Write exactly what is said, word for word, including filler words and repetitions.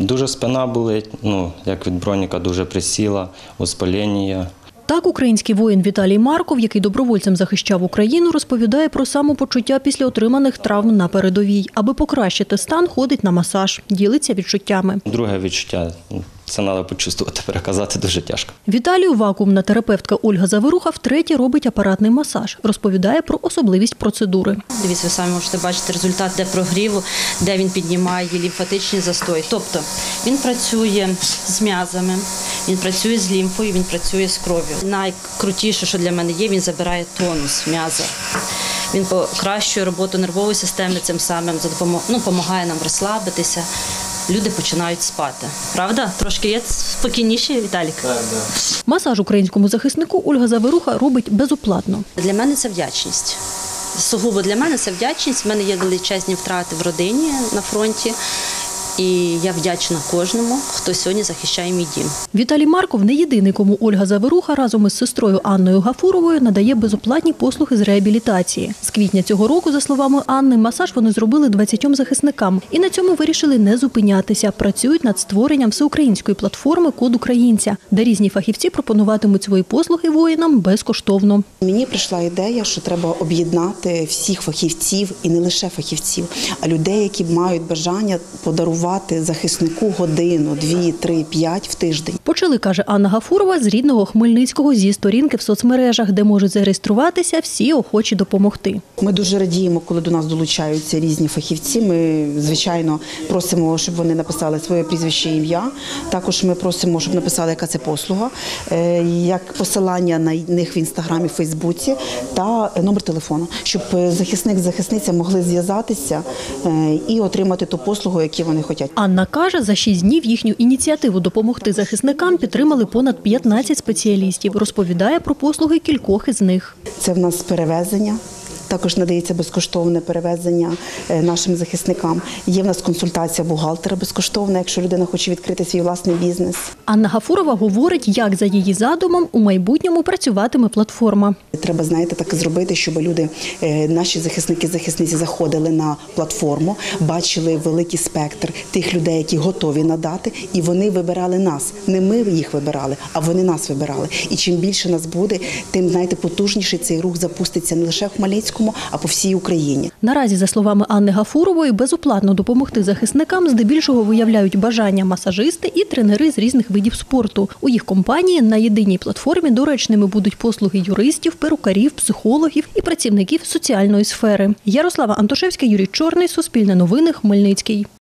Дуже спина болить, ну, як від броніка, дуже присіла, воспалення. Так український воїн Віталій Марков, який добровольцем захищав Україну, розповідає про самопочуття після отриманих травм на передовій. Аби покращити стан, ходить на масаж, ділиться відчуттями. Друге відчуття – це треба почувствувати, переказати дуже тяжко. Віталію вакуумна терапевтка Ольга Заверуха втретє робить апаратний масаж. Розповідає про особливість процедури. Дивіться, ви самі можете бачити результат де прогріву, де він піднімає лімфатичні застої. Тобто він працює з м'язами, він працює з лімфою, він працює з кров'ю. Найкрутіше, що для мене є, він забирає тонус м'яза. Він покращує роботу нервової системи цим самим, ну, допомагає нам розслабитися. Люди починають спати. Правда? Трошки є спокійніші, Віталік? Так, так. Масаж українському захиснику Ольга Заверуха робить безоплатно. Для мене це вдячність. Сугубо для мене це вдячність. У мене є величезні втрати в родині на фронті. І я вдячна кожному, хто сьогодні захищає мій дім. Віталій Марков не єдиний, кому Ольга Заверуха разом із сестрою Анною Гафуровою надає безоплатні послуги з реабілітації. З квітня цього року, за словами Анни, масаж вони зробили двадцятьом захисникам. І на цьому вирішили не зупинятися. Працюють над створенням всеукраїнської платформи «Код українця», де різні фахівці пропонуватимуть свої послуги воїнам безкоштовно. Мені прийшла ідея, що треба об'єднати всіх фахівців, і не лише фахівців, а людей, які мають бажання подарувати захиснику годину, дві, три, п'ять в тиждень. Почали, каже Анна Гафурова, з рідного Хмельницького, зі сторінки в соцмережах, де можуть зареєструватися всі охочі допомогти. Ми дуже радіємо, коли до нас долучаються різні фахівці. Ми, звичайно, просимо, щоб вони написали своє прізвище і ім'я. Також ми просимо, щоб написали, яка це послуга, як посилання на них в Інстаграмі, Фейсбуці та номер телефону, щоб захисник, захисниця могли зв'язатися і отримати ту послугу, яку вони хочуть. Анна каже, за шість днів їхню ініціативу допомогти захисникам підтримали понад п'ятнадцять спеціалістів. Розповідає про послуги кількох із них. Це в нас перевезення. Також надається безкоштовне перевезення нашим захисникам. Є в нас консультація бухгалтера безкоштовна, якщо людина хоче відкрити свій власний бізнес. Анна Гафурова говорить, як за її задумом у майбутньому працюватиме платформа. Треба, знаєте, так зробити, щоб люди, наші захисники-захисниці заходили на платформу, бачили великий спектр тих людей, які готові надати, і вони вибирали нас. Не ми їх вибирали, а вони нас вибирали. І чим більше нас буде, тим, знаєте, потужніший цей рух запуститься не лише в Хмельницькому, а по всій Україні. Наразі, за словами Анни Гафурової, безоплатно допомогти захисникам здебільшого виявляють бажання масажисти і тренери з різних видів спорту. У їх компанії на єдиній платформі доречними будуть послуги юристів, перукарів, психологів і працівників соціальної сфери. Ярослава Антошевська, Юрій Чорний, Суспільне новини, Хмельницький.